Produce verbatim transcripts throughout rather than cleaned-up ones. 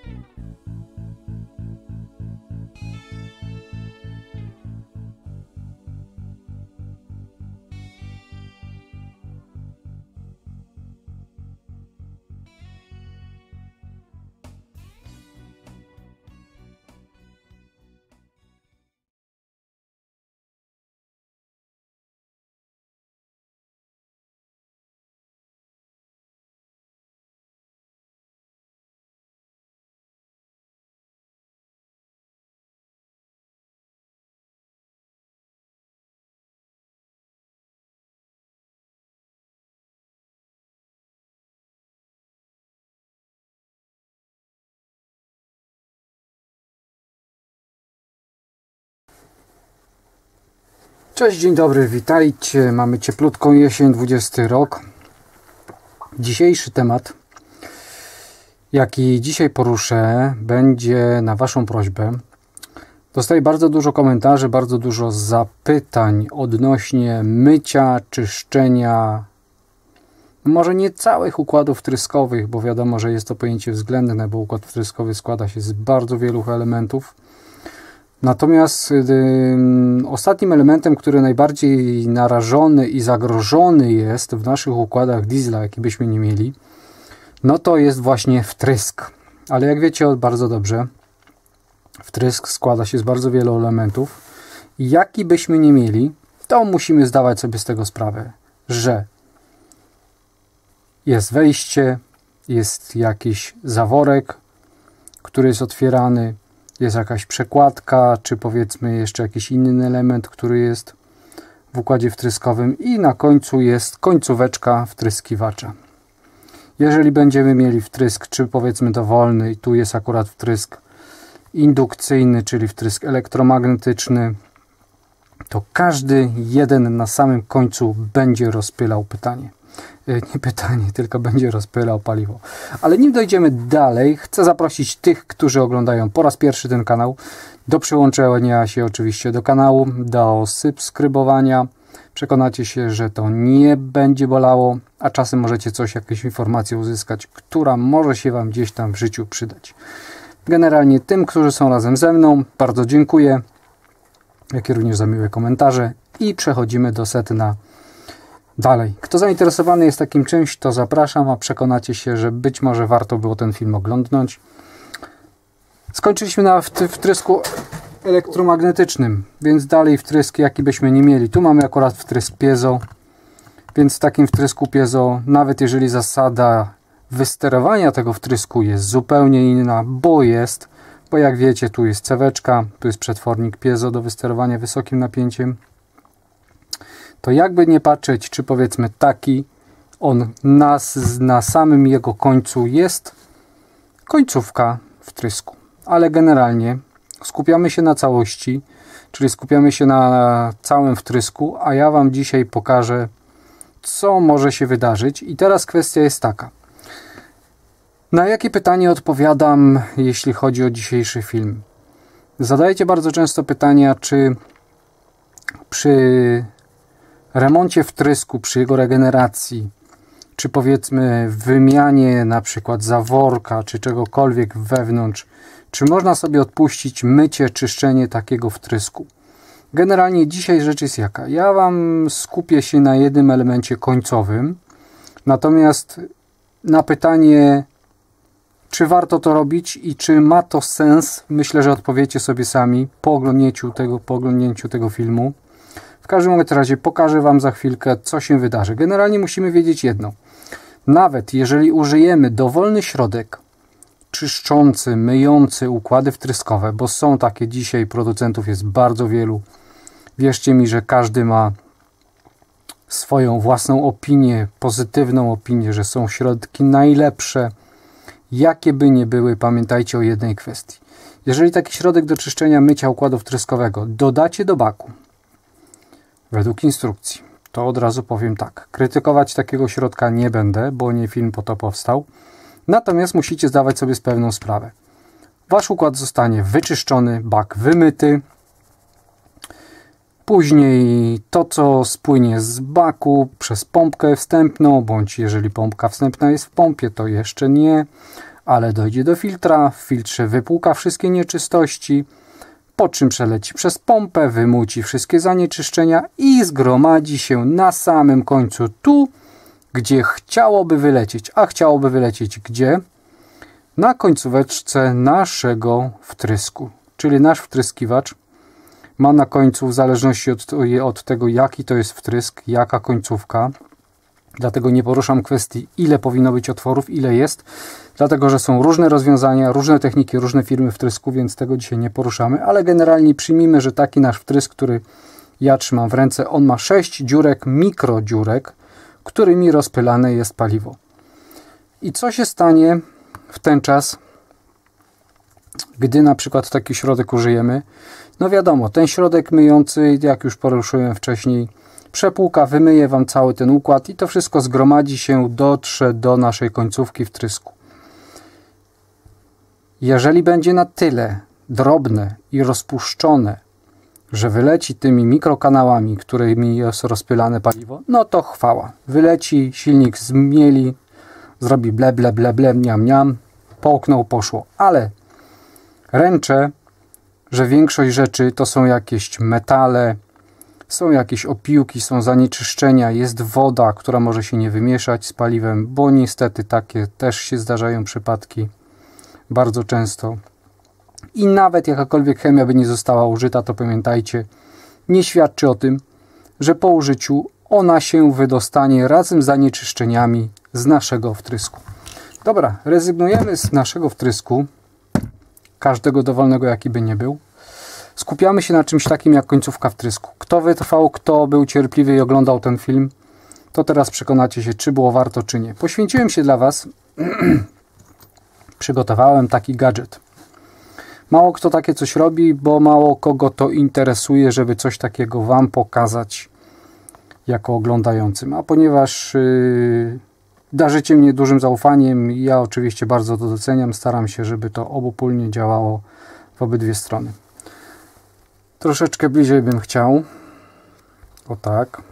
Cześć, dzień dobry, witajcie. Mamy cieplutką jesień, dwudziesty rok. Dzisiejszy temat, jaki dzisiaj poruszę, będzie na Waszą prośbę. Dostaję bardzo dużo komentarzy, bardzo dużo zapytań odnośnie mycia, czyszczenia, może nie całych układów wtryskowych, bo wiadomo, że jest to pojęcie względne, bo układ wtryskowy składa się z bardzo wielu elementów. Natomiast y, ostatnim elementem, który najbardziej narażony i zagrożony jest w naszych układach diesla, jaki byśmy nie mieli, no to jest właśnie wtrysk. Ale jak wiecie bardzo dobrze, wtrysk składa się z bardzo wielu elementów i jaki byśmy nie mieli, to musimy zdawać sobie z tego sprawę, że jest wejście, jest jakiś zaworek, który jest otwierany, jest jakaś przekładka, czy powiedzmy jeszcze jakiś inny element, który jest w układzie wtryskowym i na końcu jest końcóweczka wtryskiwacza. Jeżeli będziemy mieli wtrysk, czy powiedzmy dowolny, i tu jest akurat wtrysk indukcyjny, czyli wtrysk elektromagnetyczny, to każdy jeden na samym końcu będzie rozpylał pytanie. Nie pytanie, tylko będzie rozpylał paliwo. Ale nim dojdziemy dalej, chcę zaprosić tych, którzy oglądają po raz pierwszy ten kanał, do przyłączenia się oczywiście do kanału, do subskrybowania. Przekonacie się, że to nie będzie bolało, a czasem możecie coś, jakieś informacje uzyskać, która może się Wam gdzieś tam w życiu przydać. Generalnie tym, którzy są razem ze mną, bardzo dziękuję, jak i również za miłe komentarze i przechodzimy do sedna. Dalej. Kto zainteresowany jest takim czymś, to zapraszam, a przekonacie się, że być może warto było ten film oglądnąć. Skończyliśmy na wtrysku elektromagnetycznym, więc dalej wtrysk, jaki byśmy nie mieli. Tu mamy akurat wtrysk piezo, więc w takim wtrysku piezo, nawet jeżeli zasada wysterowania tego wtrysku jest zupełnie inna, bo jest, bo jak wiecie, tu jest ceweczka, tu jest przetwornik piezo do wysterowania wysokim napięciem, to jakby nie patrzeć, czy powiedzmy taki, on na, na samym jego końcu jest końcówka wtrysku. Ale generalnie skupiamy się na całości, czyli skupiamy się na całym wtrysku, a ja Wam dzisiaj pokażę, co może się wydarzyć. I teraz kwestia jest taka. Na jakie pytanie odpowiadam, jeśli chodzi o dzisiejszy film? Zadajecie bardzo często pytania, czy przy remoncie wtrysku, przy jego regeneracji, czy powiedzmy wymianie na przykład zaworka, czy czegokolwiek wewnątrz, czy można sobie odpuścić mycie, czyszczenie takiego wtrysku? Generalnie dzisiaj rzecz jest jaka? Ja Wam skupię się na jednym elemencie końcowym, natomiast na pytanie, czy warto to robić i czy ma to sens, myślę, że odpowiecie sobie sami po oglądnięciu tego, po oglądnięciu tego filmu. W każdym razie pokażę Wam za chwilkę, co się wydarzy. Generalnie musimy wiedzieć jedno. Nawet jeżeli użyjemy dowolny środek czyszczący, myjący układy wtryskowe, bo są takie dzisiaj, producentów jest bardzo wielu. Wierzcie mi, że każdy ma swoją własną opinię, pozytywną opinię, że są środki najlepsze. Jakie by nie były, pamiętajcie o jednej kwestii. Jeżeli taki środek do czyszczenia, mycia układu wtryskowego dodacie do baku, według instrukcji, to od razu powiem tak. Krytykować takiego środka nie będę, bo nie film po to powstał. Natomiast musicie zdawać sobie z pewną sprawę. Wasz układ zostanie wyczyszczony, bak wymyty. Później to, co spłynie z baku przez pompkę wstępną, bądź jeżeli pompka wstępna jest w pompie, to jeszcze nie. ale dojdzie do filtra, w filtrze wypłuka wszystkie nieczystości, po czym przeleci przez pompę, wymuci wszystkie zanieczyszczenia i zgromadzi się na samym końcu tu, gdzie chciałoby wylecieć. A chciałoby wylecieć gdzie? Na końcóweczce naszego wtrysku. Czyli nasz wtryskiwacz ma na końcu, w zależności od, od tego, jaki to jest wtrysk, jaka końcówka. Dlatego nie poruszam kwestii, ile powinno być otworów, ile jest. Dlatego, że są różne rozwiązania, różne techniki, różne firmy wtrysku, więc tego dzisiaj nie poruszamy. Ale generalnie przyjmijmy, że taki nasz wtrysk, który ja trzymam w ręce, on ma sześć dziurek, mikrodziurek, którymi rozpylane jest paliwo. I co się stanie w ten czas, gdy na przykład taki środek użyjemy? No wiadomo, ten środek myjący, jak już poruszyłem wcześniej, przepłuka, wymyje Wam cały ten układ i to wszystko zgromadzi się, dotrze do naszej końcówki wtrysku. Jeżeli będzie na tyle drobne i rozpuszczone, że wyleci tymi mikrokanałami, którymi jest rozpylane paliwo, no to chwała. Wyleci, silnik zmieli, zrobi ble, ble, ble, ble, miam, miam, połknął, poszło. Ale ręczę, że większość rzeczy to są jakieś metale, są jakieś opiłki, są zanieczyszczenia, jest woda, która może się nie wymieszać z paliwem, bo niestety takie też się zdarzają przypadki bardzo często. I nawet jakakolwiek chemia by nie została użyta, to pamiętajcie, nie świadczy o tym, że po użyciu ona się wydostanie razem z zanieczyszczeniami z naszego wtrysku. Dobra, rezygnujemy z naszego wtrysku, każdego dowolnego jaki by nie był. Skupiamy się na czymś takim jak końcówka wtrysku. Kto wytrwał, kto był cierpliwy i oglądał ten film, to teraz przekonacie się, czy było warto, czy nie. Poświęciłem się dla Was, przygotowałem taki gadżet. Mało kto takie coś robi, bo mało kogo to interesuje, żeby coś takiego Wam pokazać jako oglądającym. A ponieważ yy, darzycie mnie dużym zaufaniem, ja oczywiście bardzo to doceniam, staram się, żeby to obopólnie działało w obydwie strony. Troszeczkę bliżej bym chciał. O tak.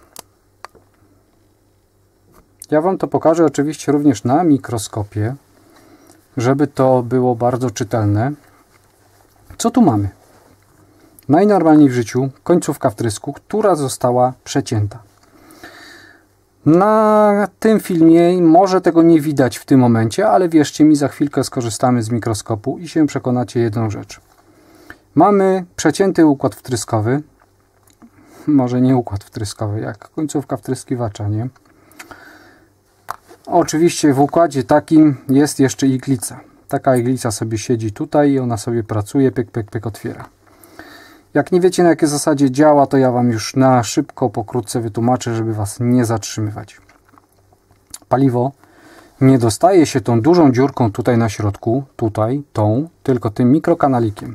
Ja Wam to pokażę oczywiście również na mikroskopie, żeby to było bardzo czytelne. Co tu mamy? Najnormalniej w życiu końcówka wtrysku, która została przecięta. Na tym filmie może tego nie widać w tym momencie, ale wierzcie mi, za chwilkę skorzystamy z mikroskopu i się przekonacie jedną rzecz. Mamy przecięty układ wtryskowy. Może nie układ wtryskowy, jak końcówka wtryskiwacza, nie? Oczywiście w układzie takim jest jeszcze iglica. Taka iglica sobie siedzi tutaj i ona sobie pracuje, pyk, pyk, pyk, otwiera. Jak nie wiecie, na jakiej zasadzie działa, to ja Wam już na szybko, pokrótce wytłumaczę, żeby Was nie zatrzymywać. Paliwo nie dostaje się tą dużą dziurką tutaj na środku, tutaj, tą, tylko tym mikrokanalikiem.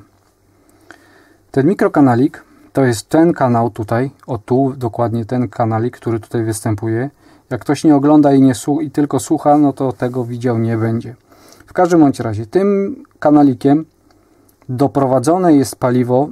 Ten mikrokanalik to jest ten kanał tutaj, o tu, dokładnie ten kanalik, który tutaj występuje. Jak ktoś nie ogląda i, nie słu i tylko słucha, no to tego widział nie będzie. W każdym bądź razie, tym kanalikiem doprowadzone jest paliwo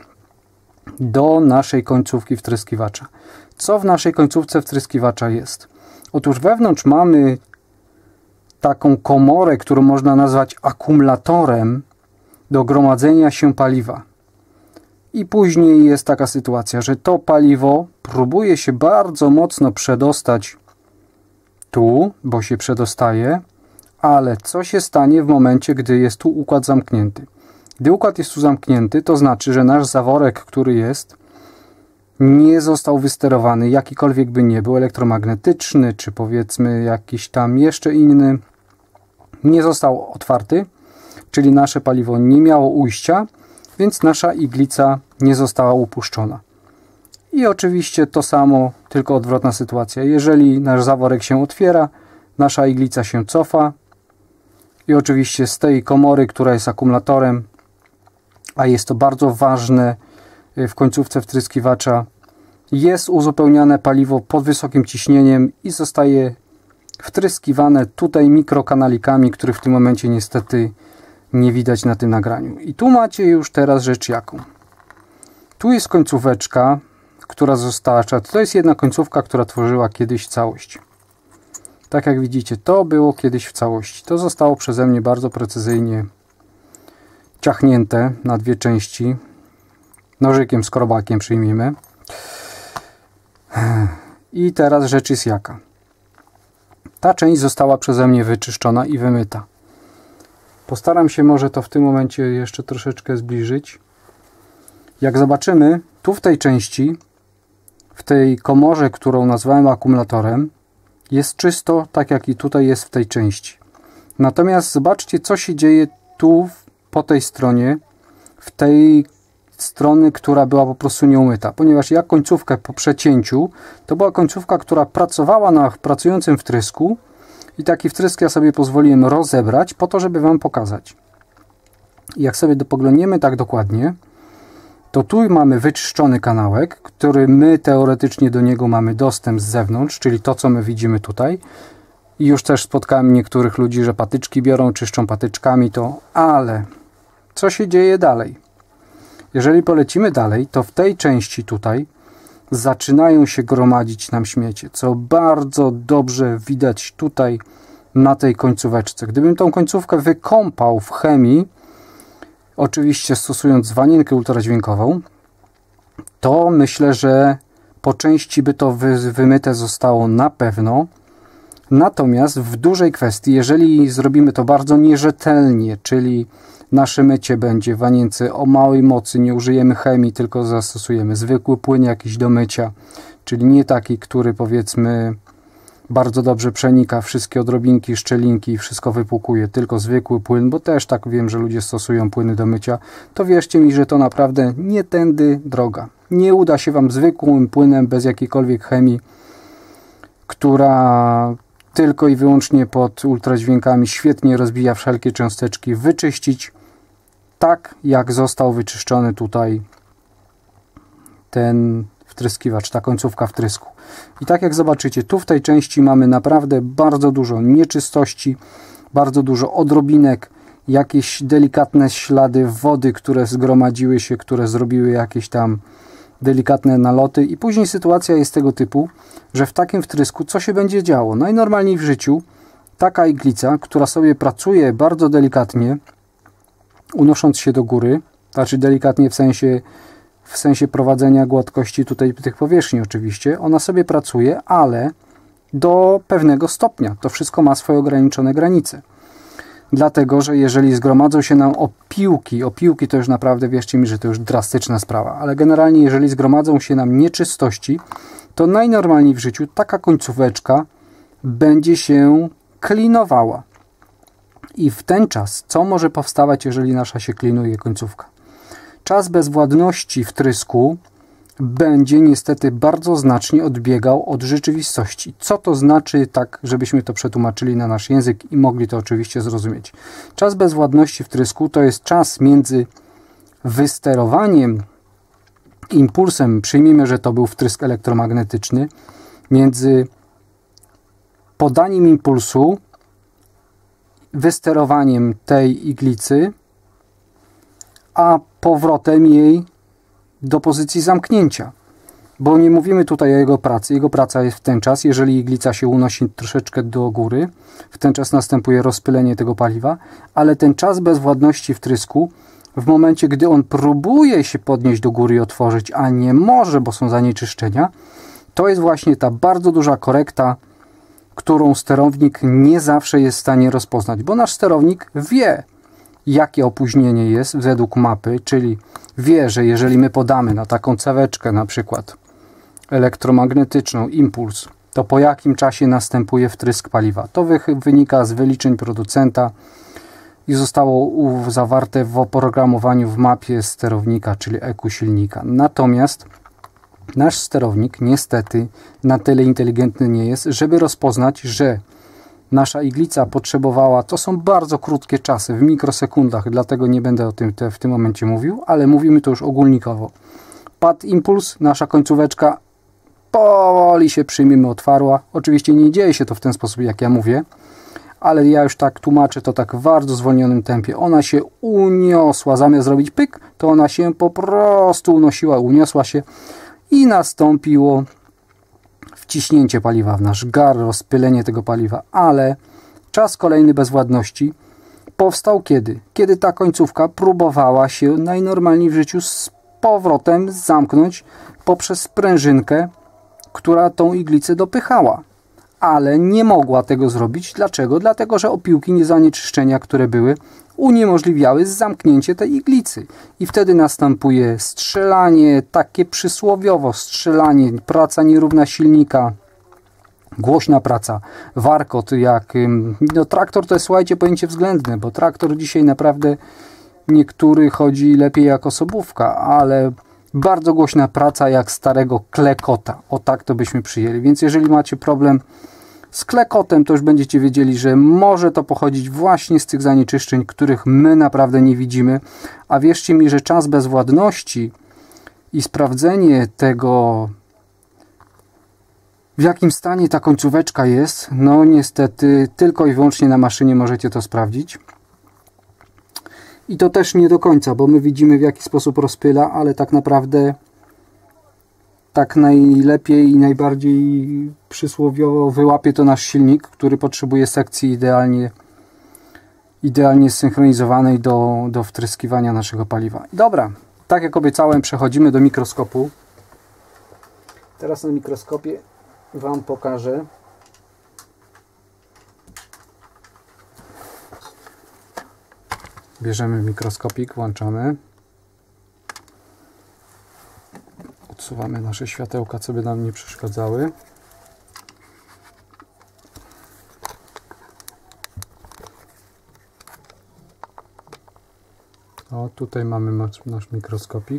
do naszej końcówki wtryskiwacza. Co w naszej końcówce wtryskiwacza jest? Otóż wewnątrz mamy taką komorę, którą można nazwać akumulatorem do gromadzenia się paliwa. I później jest taka sytuacja, że to paliwo próbuje się bardzo mocno przedostać tu, bo się przedostaje, ale co się stanie w momencie, gdy jest tu układ zamknięty? Gdy układ jest tu zamknięty, to znaczy, że nasz zaworek, który jest, nie został wysterowany, jakikolwiek by nie był, elektromagnetyczny, czy powiedzmy jakiś tam jeszcze inny, nie został otwarty, czyli nasze paliwo nie miało ujścia, więc nasza iglica nie została upuszczona. I oczywiście to samo, tylko odwrotna sytuacja. Jeżeli nasz zaworek się otwiera, nasza iglica się cofa i oczywiście z tej komory, która jest akumulatorem, a jest to bardzo ważne w końcówce wtryskiwacza, jest uzupełniane paliwo pod wysokim ciśnieniem i zostaje wtryskiwane tutaj mikrokanalikami, których w tym momencie niestety nie widać na tym nagraniu. I tu macie już teraz rzecz jaką. Tu jest końcóweczka, która została, to jest jedna końcówka, która tworzyła kiedyś całość. Tak jak widzicie, to było kiedyś w całości. To zostało przeze mnie bardzo precyzyjnie ciachnięte na dwie części. Nożykiem, skrobakiem przyjmijmy. I teraz rzecz jest jaka. Ta część została przeze mnie wyczyszczona i wymyta. Postaram się może to w tym momencie jeszcze troszeczkę zbliżyć. Jak zobaczymy, tu w tej części, w tej komorze, którą nazwałem akumulatorem, jest czysto, tak jak i tutaj jest w tej części. Natomiast zobaczcie, co się dzieje tu po tej stronie, w tej strony, która była po prostu nieumyta. Ponieważ ja końcówkę po przecięciu, to była końcówka, która pracowała na pracującym wtrysku i taki wtrysk ja sobie pozwoliłem rozebrać po to, żeby Wam pokazać. I jak sobie poglądniemy tak dokładnie, to tu mamy wyczyszczony kanałek, który my teoretycznie do niego mamy dostęp z zewnątrz, czyli to, co my widzimy tutaj. I już też spotkałem niektórych ludzi, że patyczki biorą, czyszczą patyczkami to, ale co się dzieje dalej? Jeżeli polecimy dalej, to w tej części tutaj zaczynają się gromadzić nam śmiecie, co bardzo dobrze widać tutaj na tej końcóweczce. Gdybym tą końcówkę wykąpał w chemii, oczywiście stosując wanienkę ultradźwiękową, to myślę, że po części by to wy, wymyte zostało na pewno. Natomiast w dużej kwestii, jeżeli zrobimy to bardzo nierzetelnie, czyli nasze mycie będzie w wanience o małej mocy, nie użyjemy chemii, tylko zastosujemy zwykły płyn jakiś do mycia, czyli nie taki, który powiedzmy bardzo dobrze przenika wszystkie odrobinki, szczelinki i wszystko wypłukuje, tylko zwykły płyn, bo też tak wiem, że ludzie stosują płyny do mycia, to wierzcie mi, że to naprawdę nie tędy droga. Nie uda się Wam zwykłym płynem, bez jakiejkolwiek chemii, która tylko i wyłącznie pod ultradźwiękami świetnie rozbija wszelkie cząsteczki, wyczyścić tak, jak został wyczyszczony tutaj ten wtryskiwacz, ta końcówka wtrysku. I tak jak zobaczycie, tu w tej części mamy naprawdę bardzo dużo nieczystości, bardzo dużo odrobinek, jakieś delikatne ślady wody, które zgromadziły się, które zrobiły jakieś tam delikatne naloty i później sytuacja jest tego typu, że w takim wtrysku co się będzie działo? Najnormalniej w życiu taka iglica, która sobie pracuje bardzo delikatnie, unosząc się do góry, znaczy delikatnie w sensie w sensie prowadzenia gładkości tutaj tych powierzchni oczywiście, ona sobie pracuje, ale do pewnego stopnia. To wszystko ma swoje ograniczone granice. Dlatego, że jeżeli zgromadzą się nam opiłki, opiłki to już naprawdę, wierzcie mi, że to już drastyczna sprawa, ale generalnie jeżeli zgromadzą się nam nieczystości, to najnormalniej w życiu taka końcóweczka będzie się klinowała. I w ten czas, co może powstawać, jeżeli nasza się klinuje końcówka? Czas bezwładności wtrysku będzie niestety bardzo znacznie odbiegał od rzeczywistości. Co to znaczy, tak żebyśmy to przetłumaczyli na nasz język i mogli to oczywiście zrozumieć. Czas bezwładności wtrysku to jest czas między wysterowaniem impulsem, przyjmijmy, że to był wtrysk elektromagnetyczny, między podaniem impulsu, wysterowaniem tej iglicy, a powrotem jej do pozycji zamknięcia. Bo nie mówimy tutaj o jego pracy. Jego praca jest w ten czas, jeżeli iglica się unosi troszeczkę do góry, w ten czas następuje rozpylenie tego paliwa, ale ten czas bezwładności wtrysku, w momencie, gdy on próbuje się podnieść do góry i otworzyć, a nie może, bo są zanieczyszczenia, to jest właśnie ta bardzo duża korekta, którą sterownik nie zawsze jest w stanie rozpoznać, bo nasz sterownik wie, jakie opóźnienie jest według mapy, czyli wie, że jeżeli my podamy na taką ceweczkę na przykład elektromagnetyczną impuls, to po jakim czasie następuje wtrysk paliwa. To wynika z wyliczeń producenta i zostało zawarte w oprogramowaniu w mapie sterownika, czyli E Q silnika. Natomiast nasz sterownik niestety na tyle inteligentny nie jest, żeby rozpoznać, że nasza iglica potrzebowała, to są bardzo krótkie czasy, w mikrosekundach, dlatego nie będę o tym te, w tym momencie mówił, ale mówimy to już ogólnikowo. Padł impuls, nasza końcóweczka powoli się, przyjmijmy, otwarła. Oczywiście nie dzieje się to w ten sposób, jak ja mówię, ale ja już tak tłumaczę to tak w bardzo zwolnionym tempie. Ona się uniosła, zamiast zrobić pyk, to ona się po prostu unosiła, uniosła się i nastąpiło wciśnięcie paliwa w nasz gar, rozpylenie tego paliwa, ale czas kolejny bezwładności powstał kiedy? Kiedy ta końcówka próbowała się najnormalniej w życiu z powrotem zamknąć poprzez sprężynkę, która tą iglicę dopychała. Ale nie mogła tego zrobić. Dlaczego? Dlatego, że opiłki niezanieczyszczenia, które były, uniemożliwiały zamknięcie tej iglicy. I wtedy następuje strzelanie, takie przysłowiowo strzelanie, praca nierówna silnika, głośna praca, warkot, jak no, traktor to jest, słuchajcie, pojęcie względne, bo traktor dzisiaj naprawdę niektóry chodzi lepiej jak osobówka, ale bardzo głośna praca jak starego klekota. O tak to byśmy przyjęli. Więc jeżeli macie problem z klekotem, to już będziecie wiedzieli, że może to pochodzić właśnie z tych zanieczyszczeń, których my naprawdę nie widzimy. A wierzcie mi, że czas bezwładności i sprawdzenie tego, w jakim stanie ta końcóweczka jest, no niestety tylko i wyłącznie na maszynie możecie to sprawdzić. I to też nie do końca, bo my widzimy, w jaki sposób rozpyla, ale tak naprawdę tak najlepiej i najbardziej przysłowiowo wyłapie to nasz silnik, który potrzebuje sekcji idealnie, idealnie zsynchronizowanej do, do wtryskiwania naszego paliwa. Dobra, tak jak obiecałem, przechodzimy do mikroskopu. Teraz na mikroskopie Wam pokażę, bierzemy mikroskopik, włączamy, odsuwamy nasze światełka, co by nam nie przeszkadzały. O, tutaj mamy nasz mikroskopik.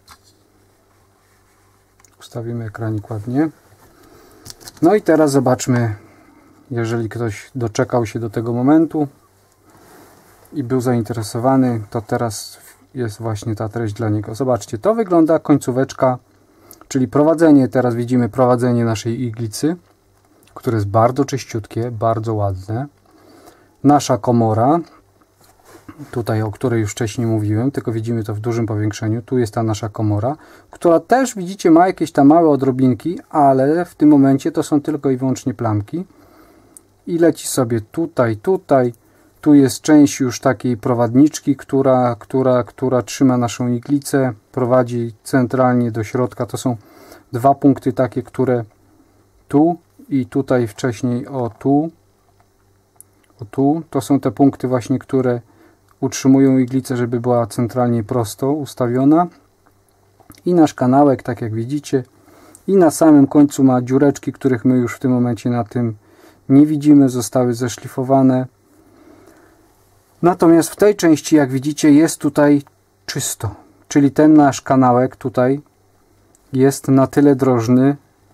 Ustawimy ekranik ładnie. No i teraz zobaczmy, jeżeli ktoś doczekał się do tego momentu i był zainteresowany, to teraz jest właśnie ta treść dla niego. Zobaczcie, to wygląda końcóweczka, czyli prowadzenie, teraz widzimy prowadzenie naszej iglicy, które jest bardzo czyściutkie, bardzo ładne. Nasza komora, tutaj o której już wcześniej mówiłem, tylko widzimy to w dużym powiększeniu. Tu jest ta nasza komora, która też widzicie ma jakieś tam małe odrobinki, ale w tym momencie to są tylko i wyłącznie plamki. I leci sobie tutaj, tutaj. Tu jest część już takiej prowadniczki, która, która, która trzyma naszą iglicę, prowadzi centralnie do środka. To są dwa punkty takie, które tu i tutaj wcześniej, o tu, o tu, to są te punkty właśnie, które utrzymują iglicę, żeby była centralnie prosto ustawiona. I nasz kanałek, tak jak widzicie, i na samym końcu ma dziureczki, których my już w tym momencie na tym nie widzimy, zostały zeszlifowane. Natomiast w tej części, jak widzicie, jest tutaj czysto, czyli ten nasz kanałek tutaj jest na tyle drożny,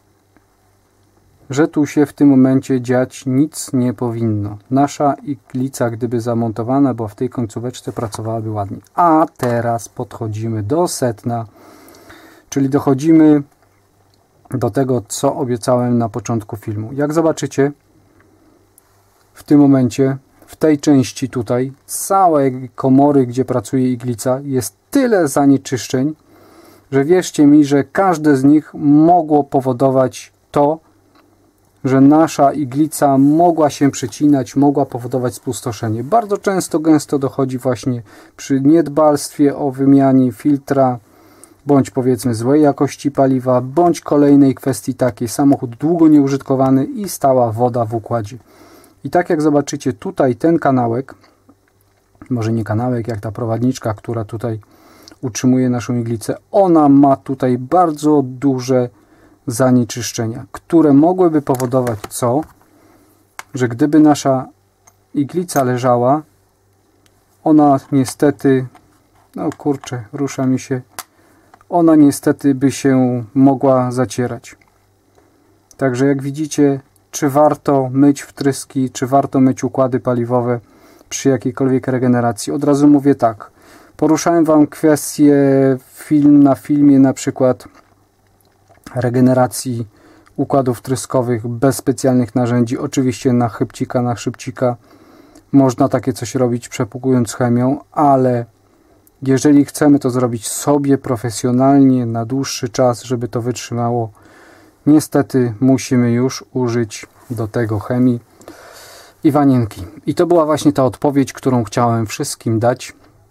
że tu się w tym momencie dziać nic nie powinno. Nasza iglica, gdyby zamontowana była w tej końcóweczce, pracowałaby ładnie. A teraz podchodzimy do sedna, czyli dochodzimy do tego, co obiecałem na początku filmu. Jak zobaczycie, w tym momencie, w tej części tutaj, całej komory, gdzie pracuje iglica, jest tyle zanieczyszczeń, że wierzcie mi, że każde z nich mogło powodować to, że nasza iglica mogła się przecinać, mogła powodować spustoszenie. Bardzo często, gęsto dochodzi właśnie przy niedbalstwie o wymianie filtra, bądź powiedzmy złej jakości paliwa, bądź kolejnej kwestii takiej, samochód długo nieużytkowany i stała woda w układzie. I tak jak zobaczycie tutaj ten kanałek, może nie kanałek, jak ta prowadniczka, która tutaj utrzymuje naszą iglicę, ona ma tutaj bardzo duże zanieczyszczenia, które mogłyby powodować co? Że gdyby nasza iglica leżała, ona niestety, no kurczę, rusza mi się, ona niestety by się mogła zacierać. Także jak widzicie, czy warto myć wtryski, czy warto myć układy paliwowe przy jakiejkolwiek regeneracji? Od razu mówię tak. Poruszałem Wam kwestię film na filmie, na przykład regeneracji układów wtryskowych bez specjalnych narzędzi. Oczywiście na chybcika, na szybcika można takie coś robić, przepłukując chemią, ale jeżeli chcemy to zrobić sobie profesjonalnie na dłuższy czas, żeby to wytrzymało niestety musimy już użyć do tego chemii i wanienki. I to była właśnie ta odpowiedź, którą chciałem wszystkim dać.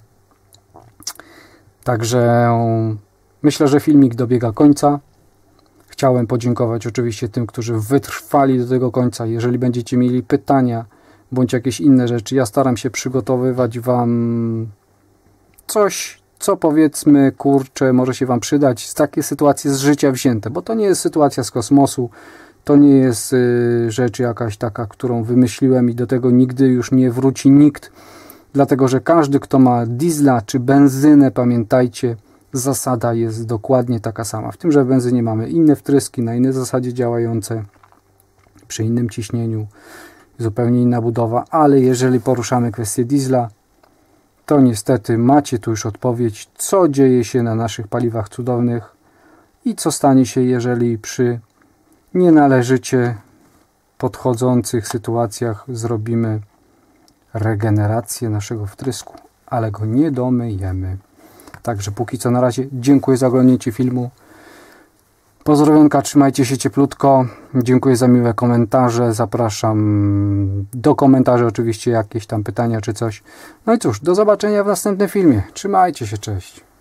Także myślę, że filmik dobiega końca. Chciałem podziękować oczywiście tym, którzy wytrwali do tego końca. Jeżeli będziecie mieli pytania bądź jakieś inne rzeczy, ja staram się przygotowywać Wam coś, co powiedzmy, kurczę, może się Wam przydać, z takie sytuacje z życia wzięte, bo to nie jest sytuacja z kosmosu, to nie jest y, rzecz jakaś taka, którą wymyśliłem i do tego nigdy już nie wróci nikt, dlatego, że każdy, kto ma diesla czy benzynę, pamiętajcie, zasada jest dokładnie taka sama. W tym, że w benzynie mamy inne wtryski, na innej zasadzie działające, przy innym ciśnieniu, zupełnie inna budowa, ale jeżeli poruszamy kwestię diesla, to niestety macie tu już odpowiedź, co dzieje się na naszych paliwach cudownych i co stanie się, jeżeli przy nienależycie podchodzących sytuacjach zrobimy regenerację naszego wtrysku, ale go nie domyjemy. Także póki co na razie dziękuję za oglądnięcie filmu. Pozdrowionka, trzymajcie się cieplutko. Dziękuję za miłe komentarze. Zapraszam do komentarzy oczywiście jakieś tam pytania czy coś. No i cóż, do zobaczenia w następnym filmie. Trzymajcie się, cześć.